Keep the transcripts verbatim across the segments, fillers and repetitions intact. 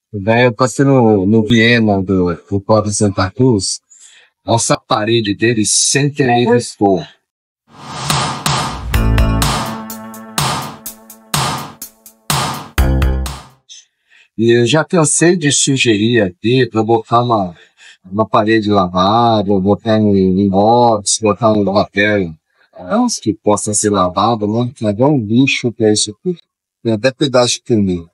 Daí eu passei no, no Viena do, do Shopping Santa Cruz. Nossa, a parede dele sempre revistou. E eu já cansei de sugerir aqui para botar uma, uma parede lavada, botar um inox, botar um papel que possa ser lavado, né? Mas é um lixo que é isso aqui. Tem até pedaço de caminho.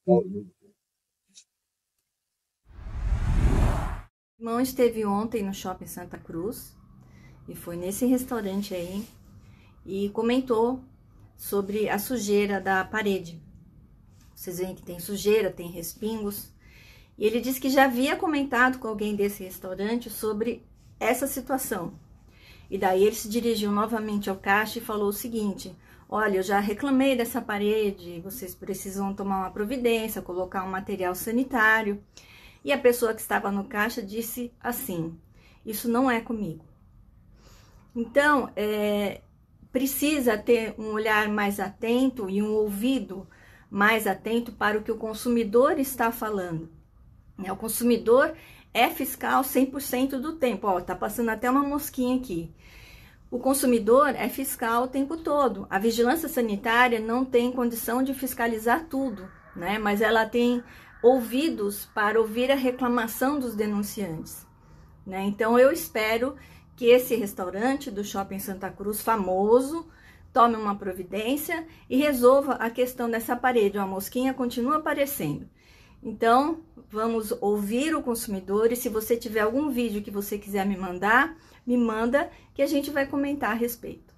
O irmão esteve ontem no Shopping Santa Cruz e foi nesse restaurante aí e comentou sobre a sujeira da parede. Vocês veem que tem sujeira, tem respingos. E ele disse que já havia comentado com alguém desse restaurante sobre essa situação. E daí ele se dirigiu novamente ao caixa e falou o seguinte: olha, eu já reclamei dessa parede, vocês precisam tomar uma providência, colocar um material sanitário. E a pessoa que estava no caixa disse assim: isso não é comigo. Então, é, precisa ter um olhar mais atento e um ouvido mais atento para o que o consumidor está falando. O consumidor é fiscal cem por cento do tempo. Ó, tá passando até uma mosquinha aqui. O consumidor é fiscal o tempo todo. A vigilância sanitária não tem condição de fiscalizar tudo, né? Mas ela tem ouvidos para ouvir a reclamação dos denunciantes, né? Então eu espero que esse restaurante do Shopping Santa Cruz, famoso, tome uma providência e resolva a questão dessa parede. A mosquinha continua aparecendo. Então, vamos ouvir o consumidor e se você tiver algum vídeo que você quiser me mandar, me manda que a gente vai comentar a respeito.